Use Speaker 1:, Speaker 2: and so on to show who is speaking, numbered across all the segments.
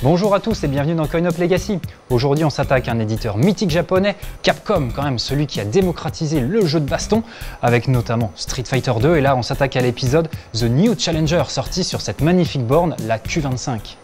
Speaker 1: Bonjour à tous et bienvenue dans Coin Up Legacy. Aujourd'hui on s'attaque à un éditeur mythique japonais, Capcom quand même, celui qui a démocratisé le jeu de baston, avec notamment Street Fighter 2, et là on s'attaque à l'épisode The New Challenger, sorti sur cette magnifique borne, la Q25.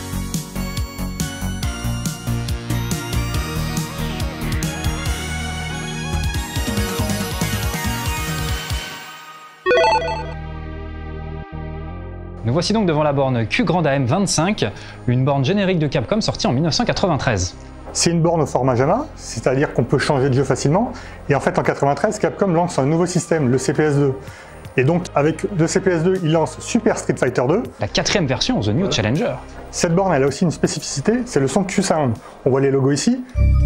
Speaker 1: Nous voici donc devant la borne Q Grand AM25, une borne générique de Capcom sortie en 1993.
Speaker 2: C'est une borne au format JAMA, c'est-à-dire qu'on peut changer de jeu facilement. Et en fait, en 1993, Capcom lance un nouveau système, le CPS2. Et donc, avec le CPS2, il lance Super Street Fighter 2.
Speaker 1: La quatrième version, The New Challenger.
Speaker 2: Cette borne, elle a aussi une spécificité, c'est le son Q-Sound. On voit les logos ici.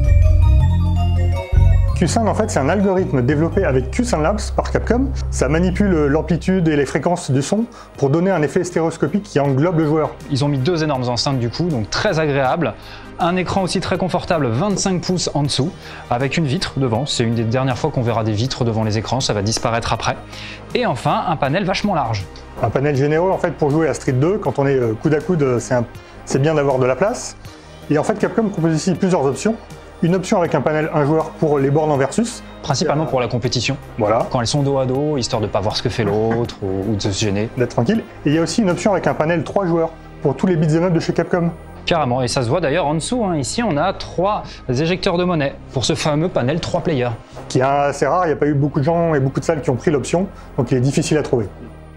Speaker 2: Q-Sound, en fait, c'est un algorithme développé avec Q-Sound Labs par Capcom. Ça manipule l'amplitude et les fréquences du son pour donner un effet stéréoscopique qui englobe le joueur.
Speaker 1: Ils ont mis deux énormes enceintes du coup, donc très agréable. Un écran aussi très confortable, 25 pouces en dessous, avec une vitre devant. C'est une des dernières fois qu'on verra des vitres devant les écrans, ça va disparaître après. Et enfin, un panel vachement large.
Speaker 2: Un panel généreux, en fait, pour jouer à Street 2, quand on est coude à coude, c'est bien d'avoir de la place. Et en fait, Capcom propose ici plusieurs options. Une option avec un panel un joueur pour les bornes en versus.
Speaker 1: Principalement pour la compétition.
Speaker 2: Voilà.
Speaker 1: Quand elles sont dos à dos, histoire de ne pas voir ce que fait l'autre ou de se gêner.
Speaker 2: D'être tranquille. Et il y a aussi une option avec un panel 3 joueurs pour tous les beat'em up de chez Capcom.
Speaker 1: Carrément, et ça se voit d'ailleurs en dessous. Ici, on a 3 éjecteurs de monnaie pour ce fameux panel 3 players.
Speaker 2: Qui est assez rare, il n'y a pas eu beaucoup de gens et beaucoup de salles qui ont pris l'option, donc il est difficile à trouver.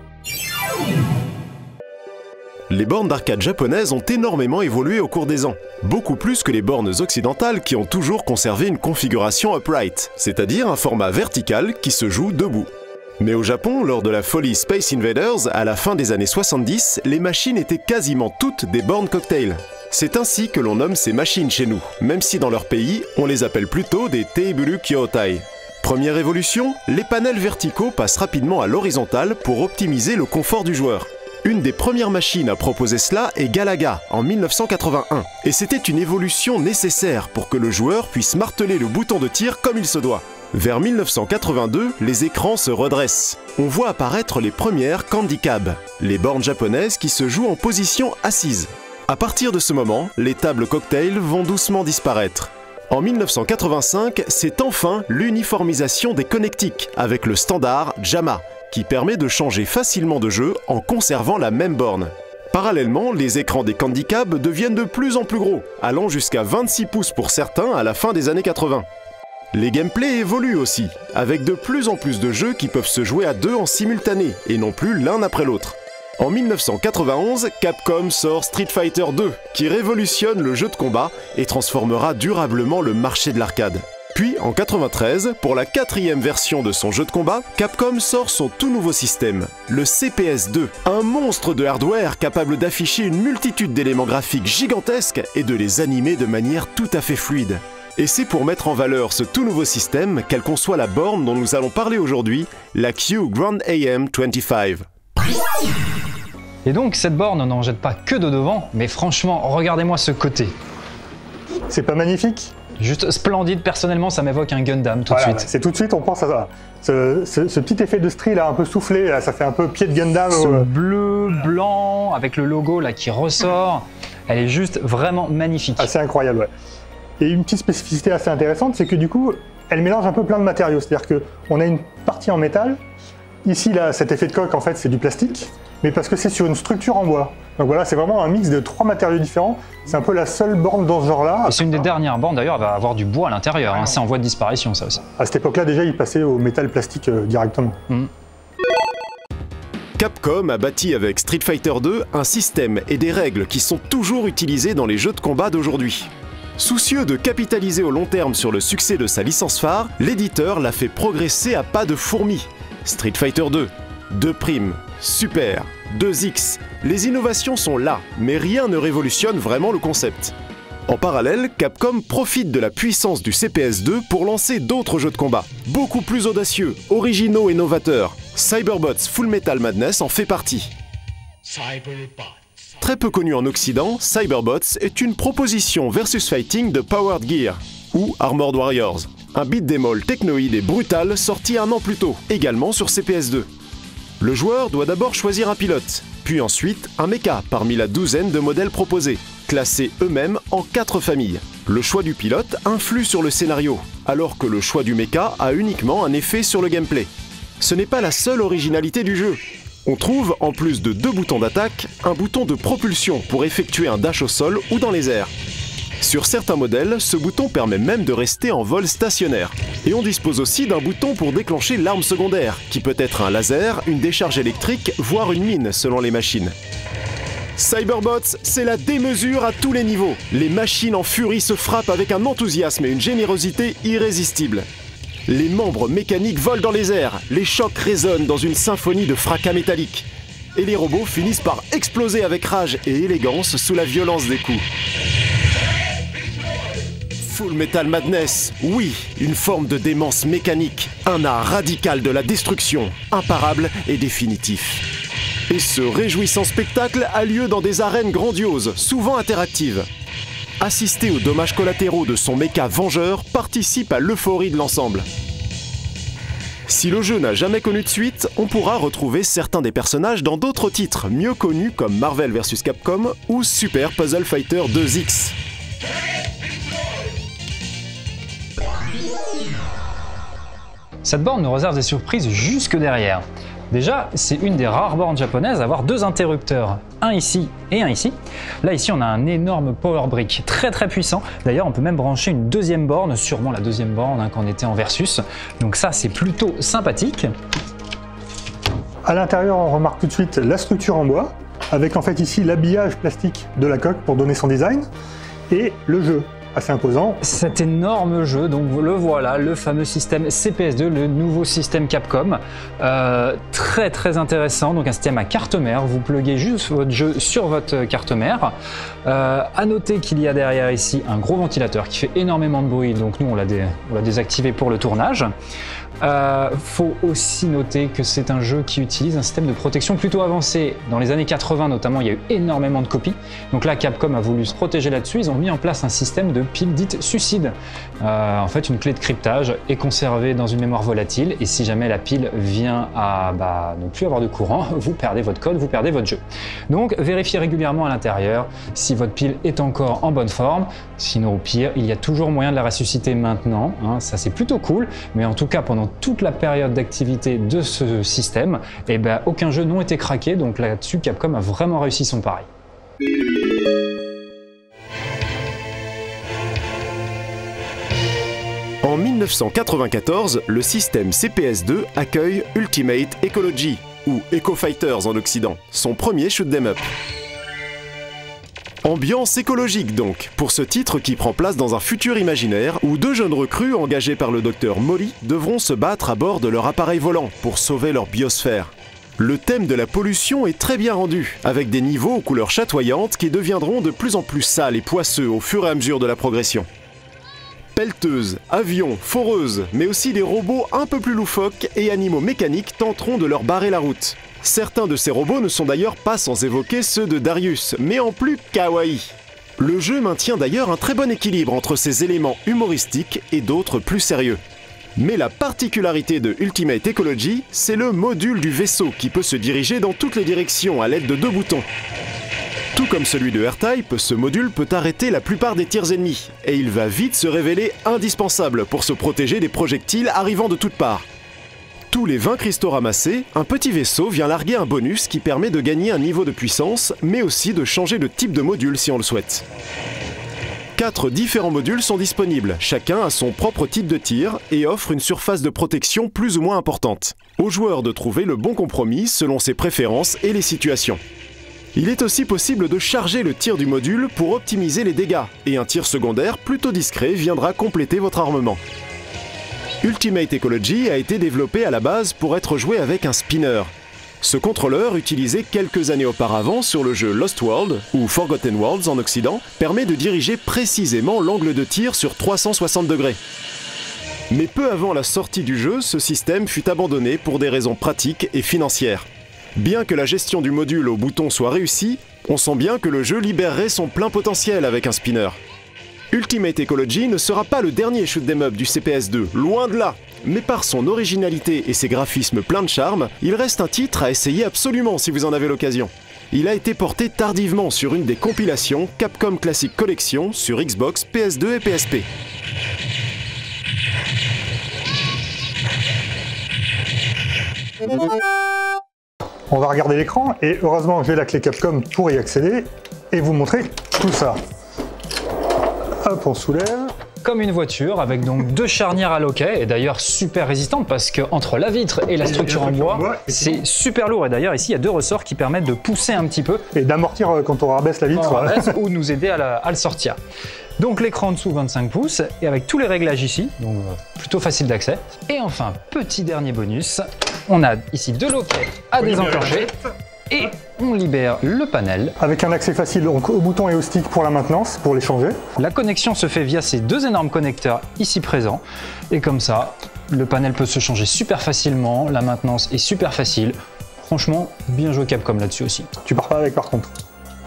Speaker 3: Les bornes d'arcade japonaises ont énormément évolué au cours des ans. Beaucoup plus que les bornes occidentales qui ont toujours conservé une configuration upright, c'est-à-dire un format vertical qui se joue debout. Mais au Japon, lors de la folie Space Invaders, à la fin des années 70, les machines étaient quasiment toutes des bornes cocktail. C'est ainsi que l'on nomme ces machines chez nous, même si dans leur pays, on les appelle plutôt des Teiburu Kyotai. Première évolution, les panels verticaux passent rapidement à l'horizontale pour optimiser le confort du joueur. Une des premières machines à proposer cela est Galaga, en 1981. Et c'était une évolution nécessaire pour que le joueur puisse marteler le bouton de tir comme il se doit. Vers 1982, les écrans se redressent. On voit apparaître les premières Candy Cab, les bornes japonaises qui se jouent en position assise. À partir de ce moment, les tables cocktail vont doucement disparaître. En 1985, c'est enfin l'uniformisation des connectiques, avec le standard JAMA, qui permet de changer facilement de jeu en conservant la même borne. Parallèlement, les écrans des Candy Cab deviennent de plus en plus gros, allant jusqu'à 26 pouces pour certains à la fin des années 80. Les gameplays évoluent aussi, avec de plus en plus de jeux qui peuvent se jouer à deux en simultané, et non plus l'un après l'autre. En 1991, Capcom sort Street Fighter 2, qui révolutionne le jeu de combat et transformera durablement le marché de l'arcade. Puis, en 1993, pour la 4e version de son jeu de combat, Capcom sort son tout nouveau système, le CPS2, un monstre de hardware capable d'afficher une multitude d'éléments graphiques gigantesques et de les animer de manière tout à fait fluide. Et c'est pour mettre en valeur ce tout nouveau système qu'elle conçoit la borne dont nous allons parler aujourd'hui, la Q Grand AM25.
Speaker 1: Et donc, cette borne n'en jette pas que de devant, mais franchement, regardez-moi ce côté.
Speaker 2: C'est pas magnifique ?
Speaker 1: Juste splendide, personnellement ça m'évoque un Gundam tout de suite.
Speaker 2: C'est tout de suite, on pense à ça. Ce petit effet de style là, un peu soufflé, là, ça fait un peu pied de Gundam.
Speaker 1: Ce bleu, blanc, avec le logo là qui ressort, elle est juste vraiment magnifique.
Speaker 2: Assez incroyable, ouais. Et une petite spécificité assez intéressante, c'est que du coup, elle mélange un peu plein de matériaux. C'est-à-dire qu'on a une partie en métal. Ici, là, cet effet de coque, en fait, c'est du plastique, mais parce que c'est sur une structure en bois. Donc voilà, c'est vraiment un mix de 3 matériaux différents. C'est un peu la seule borne dans ce genre-là.
Speaker 1: Et c'est une des dernières bornes, d'ailleurs, elle va avoir du bois à l'intérieur. C'est en voie de disparition, ça aussi.
Speaker 2: À cette époque-là, déjà, ils passaient au métal plastique directement.
Speaker 3: Capcom a bâti avec Street Fighter 2 un système et des règles qui sont toujours utilisés dans les jeux de combat d'aujourd'hui. Soucieux de capitaliser au long terme sur le succès de sa licence phare, l'éditeur l'a fait progresser à pas de fourmi. Street Fighter 2, 2 Prime, Super, 2X, les innovations sont là, mais rien ne révolutionne vraiment le concept. En parallèle, Capcom profite de la puissance du CPS2 pour lancer d'autres jeux de combat, beaucoup plus audacieux, originaux et novateurs. Cyberbots Full Metal Madness en fait partie. Très peu connu en Occident, Cyberbots est une proposition versus fighting de Powered Gear, ou Armored Warriors, un beat'em all technoïde et brutal sorti un an plus tôt, également sur CPS2. Le joueur doit d'abord choisir un pilote, puis ensuite un mecha parmi la douzaine de modèles proposés. classés eux-mêmes en 4 familles. Le choix du pilote influe sur le scénario, alors que le choix du mecha a uniquement un effet sur le gameplay. Ce n'est pas la seule originalité du jeu. On trouve, en plus de 2 boutons d'attaque, un bouton de propulsion pour effectuer un dash au sol ou dans les airs. Sur certains modèles, ce bouton permet même de rester en vol stationnaire. Et on dispose aussi d'un bouton pour déclencher l'arme secondaire, qui peut être un laser, une décharge électrique, voire une mine selon les machines. Cyberbots, c'est la démesure à tous les niveaux. Les machines en furie se frappent avec un enthousiasme et une générosité irrésistibles. Les membres mécaniques volent dans les airs, les chocs résonnent dans une symphonie de fracas métalliques. Et les robots finissent par exploser avec rage et élégance sous la violence des coups. Full Metal Madness, oui, une forme de démence mécanique, un art radical de la destruction, imparable et définitif. Et ce réjouissant spectacle a lieu dans des arènes grandioses, souvent interactives. Assister aux dommages collatéraux de son mecha vengeur participe à l'euphorie de l'ensemble. Si le jeu n'a jamais connu de suite, on pourra retrouver certains des personnages dans d'autres titres mieux connus comme Marvel vs Capcom ou Super Puzzle Fighter 2X.
Speaker 1: Cette borne nous réserve des surprises jusque derrière. Déjà, c'est une des rares bornes japonaises à avoir 2 interrupteurs, un ici et un ici. Là, ici, on a un énorme power brick très puissant. D'ailleurs, on peut même brancher une 2e borne, sûrement la 2e borne quand on était en versus. Donc ça, c'est plutôt sympathique.
Speaker 2: À l'intérieur, on remarque tout de suite la structure en bois, avec en fait ici l'habillage plastique de la coque pour donner son design, et le jeu. Assez imposant.
Speaker 1: Cet énorme jeu, donc le voilà, le fameux système CPS2, le nouveau système Capcom. Très intéressant, donc un système à carte mère. Vous pluguez juste votre jeu sur votre carte mère. À noter qu'il y a derrière ici un gros ventilateur qui fait énormément de bruit, donc nous on l'a désactivé pour le tournage. Faut aussi noter que c'est un jeu qui utilise un système de protection plutôt avancé. Dans les années 80 notamment, il y a eu énormément de copies. Donc là, Capcom a voulu se protéger là-dessus. Ils ont mis en place un système de pile dite suicide. En fait, une clé de cryptage est conservée dans une mémoire volatile et si jamais la pile vient à ne plus avoir de courant, vous perdez votre code, vous perdez votre jeu. Donc vérifiez régulièrement à l'intérieur si votre pile est encore en bonne forme. Sinon, au pire, il y a toujours moyen de la ressusciter maintenant. Ça, c'est plutôt cool. Mais en tout cas, pendant toute la période d'activité de ce système, aucun jeu n'a été craqué, donc là-dessus Capcom a vraiment réussi son pari.
Speaker 3: En 1994, le système CPS2 accueille Ultimate Ecology, ou Eco Fighters en Occident, son premier shoot 'em up. Ambiance écologique donc, pour ce titre qui prend place dans un futur imaginaire où 2 jeunes recrues engagés par le docteur Molly devront se battre à bord de leur appareil volant pour sauver leur biosphère. Le thème de la pollution est très bien rendu, avec des niveaux aux couleurs chatoyantes qui deviendront de plus en plus sales et poisseux au fur et à mesure de la progression. Pelleteuses, avions, foreuses, mais aussi des robots un peu plus loufoques et animaux mécaniques tenteront de leur barrer la route. Certains de ces robots ne sont d'ailleurs pas sans évoquer ceux de Darius, mais en plus kawaii. Le jeu maintient d'ailleurs un très bon équilibre entre ces éléments humoristiques et d'autres plus sérieux. Mais la particularité de Ultimate Ecology, c'est le module du vaisseau qui peut se diriger dans toutes les directions à l'aide de 2 boutons. Tout comme celui de R-Type, ce module peut arrêter la plupart des tirs ennemis, et il va vite se révéler indispensable pour se protéger des projectiles arrivant de toutes parts. Tous les 20 cristaux ramassés, un petit vaisseau vient larguer un bonus qui permet de gagner un niveau de puissance, mais aussi de changer de type de module si on le souhaite. 4 différents modules sont disponibles, chacun a son propre type de tir et offre une surface de protection plus ou moins importante. Au joueur de trouver le bon compromis selon ses préférences et les situations. Il est aussi possible de charger le tir du module pour optimiser les dégâts, et un tir secondaire plutôt discret viendra compléter votre armement. Ultimate Ecology a été développé à la base pour être joué avec un spinner. Ce contrôleur, utilisé quelques années auparavant sur le jeu Lost World, ou Forgotten Worlds en Occident, permet de diriger précisément l'angle de tir sur 360 degrés. Mais peu avant la sortie du jeu, ce système fut abandonné pour des raisons pratiques et financières. Bien que la gestion du module au bouton soit réussie, on sent bien que le jeu libérerait son plein potentiel avec un spinner. Ultimate Ecology ne sera pas le dernier shoot 'em up du CPS2, loin de là. Mais par son originalité et ses graphismes pleins de charme, il reste un titre à essayer absolument si vous en avez l'occasion. il a été porté tardivement sur une des compilations Capcom Classic Collection sur Xbox, PS2 et PSP.
Speaker 2: On va regarder l'écran et heureusement j'ai la clé Capcom pour y accéder et vous montrer tout ça. Hop, on soulève.
Speaker 1: Comme une voiture, avec donc 2 charnières à loquet, et d'ailleurs super résistantes parce que entre la vitre et la structure en bois, c'est super lourd. Et d'ailleurs ici il y a 2 ressorts qui permettent de pousser un petit peu.
Speaker 2: Et d'amortir quand on rabaisse la vitre.
Speaker 1: Ou nous aider à le sortir. Donc l'écran en dessous 25 pouces, et avec tous les réglages ici, donc plutôt facile d'accès. Et enfin, petit dernier bonus, on a ici 2 loquets à désenclencher. Et on libère le panel.
Speaker 2: Avec un accès facile donc au bouton et au stick pour la maintenance, pour les changer.
Speaker 1: La connexion se fait via ces 2 énormes connecteurs ici présents. Et comme ça, le panel peut se changer super facilement, la maintenance est super facile. Franchement, bien joué Capcom là-dessus aussi.
Speaker 2: Tu pars pas avec par contre.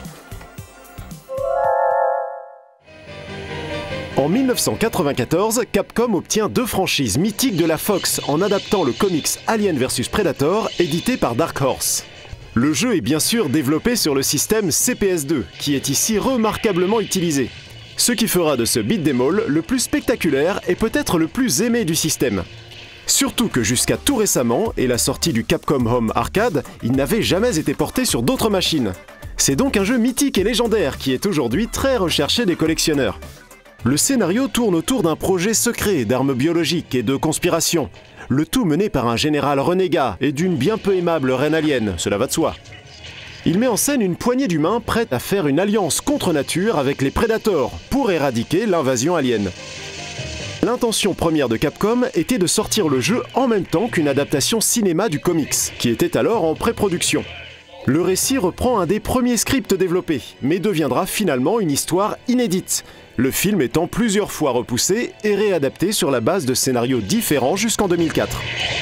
Speaker 3: En 1994, Capcom obtient 2 franchises mythiques de la Fox en adaptant le comics Alien vs Predator édité par Dark Horse. Le jeu est bien sûr développé sur le système CPS2, qui est ici remarquablement utilisé. Ce qui fera de ce beat'em all le plus spectaculaire et peut-être le plus aimé du système. Surtout que jusqu'à tout récemment, et la sortie du Capcom Home Arcade, il n'avait jamais été porté sur d'autres machines. C'est donc un jeu mythique et légendaire qui est aujourd'hui très recherché des collectionneurs. Le scénario tourne autour d'un projet secret d'armes biologiques et de conspiration. Le tout mené par un général renégat et d'une bien peu aimable reine alien, cela va de soi. Il met en scène une poignée d'humains prêts à faire une alliance contre nature avec les Predators pour éradiquer l'invasion alien. L'intention première de Capcom était de sortir le jeu en même temps qu'une adaptation cinéma du comics, qui était alors en pré-production. Le récit reprend un des premiers scripts développés, mais deviendra finalement une histoire inédite, le film étant plusieurs fois repoussé et réadapté sur la base de scénarios différents jusqu'en 2004.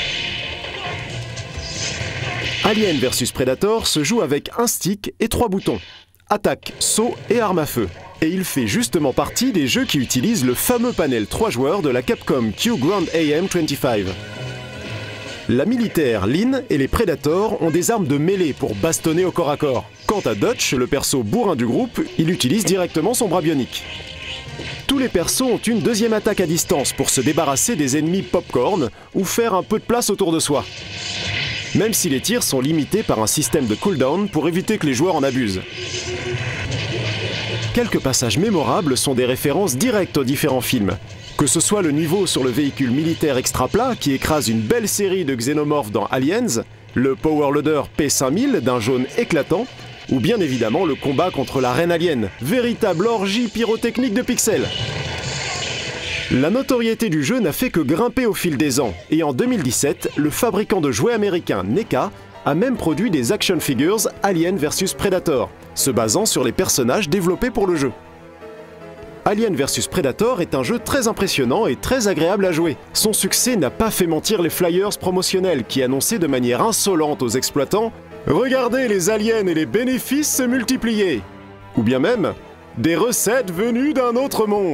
Speaker 3: Alien vs Predator se joue avec un stick et 3 boutons, attaque, saut et arme à feu. Et il fait justement partie des jeux qui utilisent le fameux panel 3 joueurs de la Capcom Q Grand AM25. La militaire, Lynn, et les Predators ont des armes de mêlée pour bastonner au corps à corps. Quant à Dutch, le perso bourrin du groupe, il utilise directement son bras bionique. Tous les persos ont une deuxième attaque à distance pour se débarrasser des ennemis popcorn ou faire un peu de place autour de soi. Même si les tirs sont limités par un système de cooldown pour éviter que les joueurs en abusent. Quelques passages mémorables sont des références directes aux différents films. Que ce soit le niveau sur le véhicule militaire extra plat qui écrase une belle série de xénomorphes dans Aliens, le Power Loader P5000 d'un jaune éclatant, ou bien évidemment le combat contre la reine alien, véritable orgie pyrotechnique de pixels. La notoriété du jeu n'a fait que grimper au fil des ans, et en 2017, le fabricant de jouets américain NECA a même produit des action figures Alien vs Predator, se basant sur les personnages développés pour le jeu. Alien vs Predator est un jeu très impressionnant et très agréable à jouer. Son succès n'a pas fait mentir les flyers promotionnels qui annonçaient de manière insolente aux exploitants « Regardez les aliens et les bénéfices se multiplier !» ou bien même « Des recettes venues d'un autre monde !»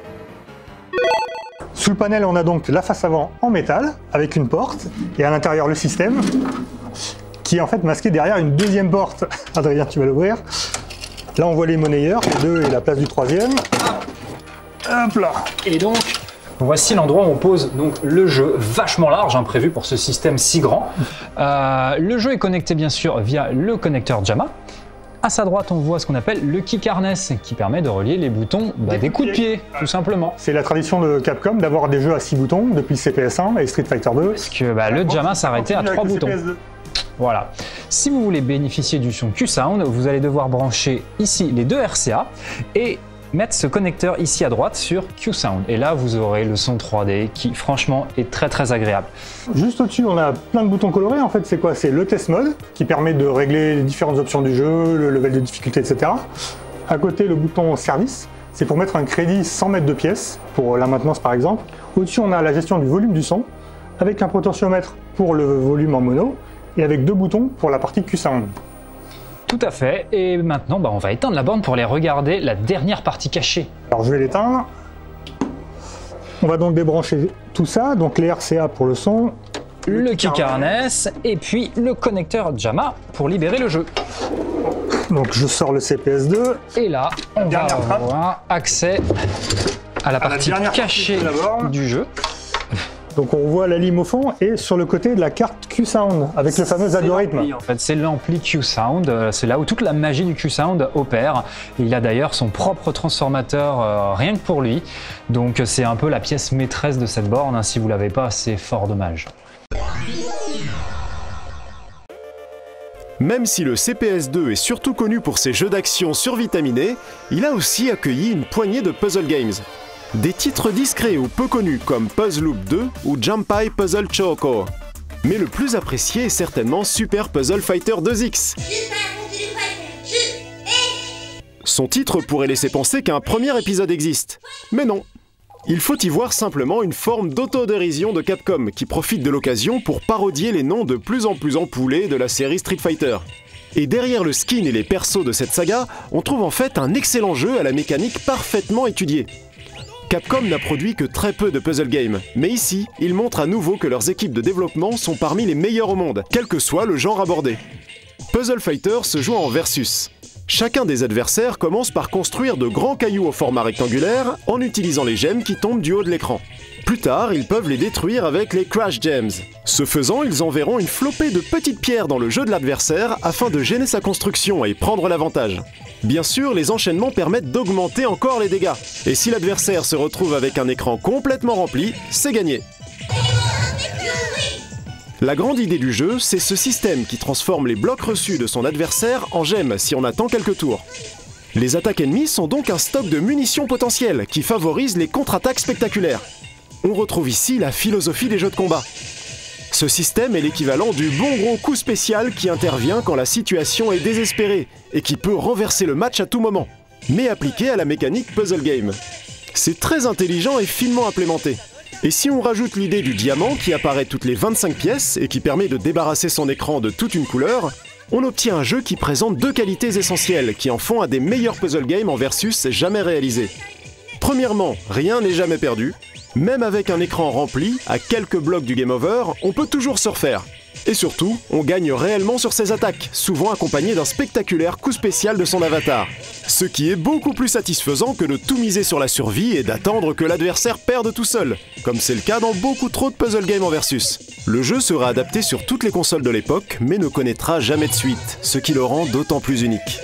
Speaker 2: Sous le panel, on a donc la face avant en métal, avec une porte, et à l'intérieur le système, qui est en fait masqué derrière une deuxième porte. Adrien, tu vas l'ouvrir. Là, on voit les monnayeurs, les 2 et la place du 3e. Hop là.
Speaker 1: Et donc, voici l'endroit où on pose donc le jeu, vachement large, prévu pour ce système si grand. Le jeu est connecté bien sûr via le connecteur JAMA. À sa droite, on voit ce qu'on appelle le kick harness, qui permet de relier les boutons des coups de pied, tout simplement.
Speaker 2: C'est la tradition de Capcom d'avoir des jeux à 6 boutons depuis le CPS1 et Street Fighter 2.
Speaker 1: Parce que le JAMA s'arrêtait à 3 boutons. Voilà. Si vous voulez bénéficier du son Q-Sound, vous allez devoir brancher ici les 2 RCA et mettre ce connecteur ici à droite sur Q-Sound. Et là, vous aurez le son 3D qui, franchement, est très très agréable.
Speaker 2: Juste au-dessus, on a plein de boutons colorés. En fait, c'est quoi? C'est le test mode qui permet de régler les différentes options du jeu, le level de difficulté, etc. À côté, le bouton service, c'est pour mettre un crédit sans mettre de pièces, pour la maintenance par exemple. Au-dessus, on a la gestion du volume du son, avec un potentiomètre pour le volume en mono, et avec 2 boutons pour la partie Q-Sound.
Speaker 1: Tout à fait, et maintenant on va éteindre la borne pour aller regarder la dernière partie cachée.
Speaker 2: Alors je vais l'éteindre. On va donc débrancher tout ça, donc les RCA pour le son,
Speaker 1: le kick harness et puis le connecteur JAMA pour libérer le jeu.
Speaker 2: Donc je sors le CPS2.
Speaker 1: Et là, on va
Speaker 2: Dernière trappe.
Speaker 1: avoir accès à la partie
Speaker 2: dernière
Speaker 1: cachée
Speaker 2: partie de la borne.
Speaker 1: du jeu.
Speaker 2: Donc on voit la lime au fond et sur le côté de la carte Q-Sound avec le fameux algorithme.
Speaker 1: En fait, c'est l'ampli Q-Sound, c'est là où toute la magie du Q-Sound opère. Il a d'ailleurs son propre transformateur rien que pour lui. Donc c'est un peu la pièce maîtresse de cette borne. Si vous l'avez pas, c'est fort dommage.
Speaker 3: Même si le CPS2 est surtout connu pour ses jeux d'action survitaminés, il a aussi accueilli une poignée de puzzle games. Des titres discrets ou peu connus comme Puzzle Loop 2 ou Jumpai Puzzle Choco. Mais le plus apprécié est certainement Super Puzzle Fighter 2X. Son titre pourrait laisser penser qu'un premier épisode existe. Mais non. Il faut y voir simplement une forme d'autodérision de Capcom qui profite de l'occasion pour parodier les noms de plus en plus empoulés de la série Street Fighter. Et derrière le skin et les persos de cette saga, on trouve en fait un excellent jeu à la mécanique parfaitement étudiée. Capcom n'a produit que très peu de puzzle games, mais ici, ils montrent à nouveau que leurs équipes de développement sont parmi les meilleures au monde, quel que soit le genre abordé. Puzzle Fighter se joue en versus. Chacun des adversaires commence par construire de grands cailloux au format rectangulaire en utilisant les gemmes qui tombent du haut de l'écran. Plus tard, ils peuvent les détruire avec les Crash Gems. Ce faisant, ils enverront une flopée de petites pierres dans le jeu de l'adversaire afin de gêner sa construction et prendre l'avantage. Bien sûr, les enchaînements permettent d'augmenter encore les dégâts. Et si l'adversaire se retrouve avec un écran complètement rempli, c'est gagné. La grande idée du jeu, c'est ce système qui transforme les blocs reçus de son adversaire en gemmes si on attend quelques tours. Les attaques ennemies sont donc un stock de munitions potentielles qui favorise les contre-attaques spectaculaires. On retrouve ici la philosophie des jeux de combat. Ce système est l'équivalent du bon gros coup spécial qui intervient quand la situation est désespérée et qui peut renverser le match à tout moment, mais appliqué à la mécanique puzzle game. C'est très intelligent et finement implémenté. Et si on rajoute l'idée du diamant qui apparaît toutes les 25 pièces et qui permet de débarrasser son écran de toute une couleur, on obtient un jeu qui présente deux qualités essentielles qui en font un des meilleurs puzzle games en versus jamais réalisés. Premièrement, rien n'est jamais perdu. Même avec un écran rempli, à quelques blocs du game over, on peut toujours se refaire. Et surtout, on gagne réellement sur ses attaques, souvent accompagné d'un spectaculaire coup spécial de son avatar. Ce qui est beaucoup plus satisfaisant que de tout miser sur la survie et d'attendre que l'adversaire perde tout seul, comme c'est le cas dans beaucoup trop de puzzle games en versus. Le jeu sera adapté sur toutes les consoles de l'époque, mais ne connaîtra jamais de suite, ce qui le rend d'autant plus unique.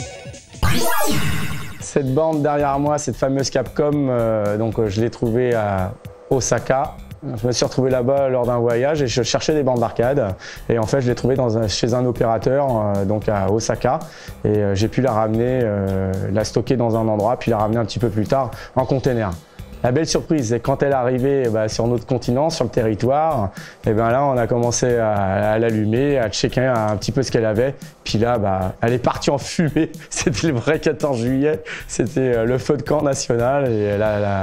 Speaker 4: Cette borne derrière moi, cette fameuse Capcom, je l'ai trouvée à Osaka. Je me suis retrouvé là-bas lors d'un voyage et je cherchais des bornes d'arcade. Et en fait, je l'ai trouvée chez un opérateur, donc à Osaka. Et j'ai pu la ramener, la stocker dans un endroit, puis la ramener un petit peu plus tard en container. La belle surprise, c'est quand elle est arrivée sur notre continent, sur le territoire, et là on a commencé à l'allumer, à checker un petit peu ce qu'elle avait. Puis là, elle est partie en fumée. C'était le vrai 14 juillet. C'était le feu de camp national. Et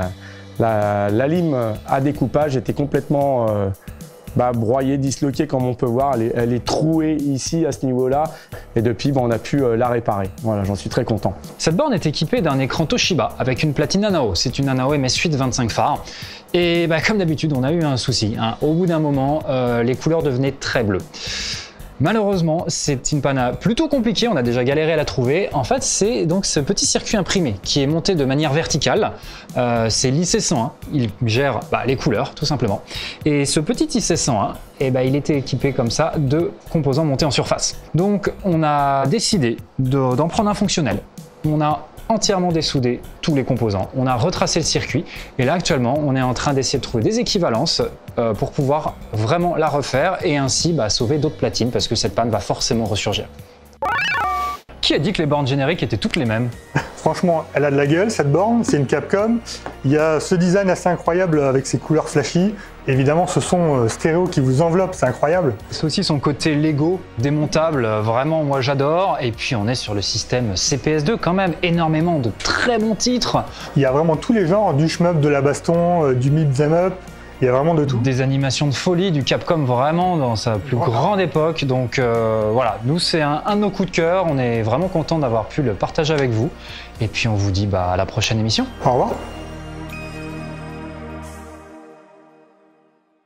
Speaker 4: la lime à découpage était complètement broyée, disloquée comme on peut voir. Elle est trouée ici à ce niveau-là. Et depuis, on a pu la réparer. Voilà, j'en suis très content.
Speaker 1: Cette borne est équipée d'un écran Toshiba avec une platine Nanao. C'est une Nanao MS8 25 phares. Et comme d'habitude, on a eu un souci. Au bout d'un moment, les couleurs devenaient très bleues. Malheureusement, c'est une panne plutôt compliquée, on a déjà galéré à la trouver. En fait, c'est donc ce petit circuit imprimé qui est monté de manière verticale. C'est l'IC101, il gère les couleurs tout simplement. Et ce petit IC101, il était équipé comme ça de composants montés en surface. Donc on a décidé d'en prendre un fonctionnel. On a entièrement dessoudé tous les composants, on a retracé le circuit et là actuellement on est en train d'essayer de trouver des équivalences pour pouvoir vraiment la refaire et ainsi sauver d'autres platines parce que cette panne va forcément ressurgir. Qui a dit que les bornes génériques étaient toutes les mêmes?
Speaker 2: Franchement, elle a de la gueule cette borne, c'est une Capcom. Il y a ce design assez incroyable avec ses couleurs flashy. Évidemment, ce son stéréo qui vous enveloppe, c'est incroyable.
Speaker 1: C'est aussi son côté Lego, démontable, vraiment moi j'adore. Et puis on est sur le système CPS2 quand même, énormément de très bons titres.
Speaker 2: Il y a vraiment tous les genres, du shmup, de la baston, du beat'em up. Il y a vraiment de tout.
Speaker 1: Des animations de folie, du Capcom vraiment dans sa plus grande époque. Donc voilà, nous c'est un de nos coups de cœur. On est vraiment content d'avoir pu le partager avec vous. Et puis on vous dit à la prochaine émission.
Speaker 2: Au revoir.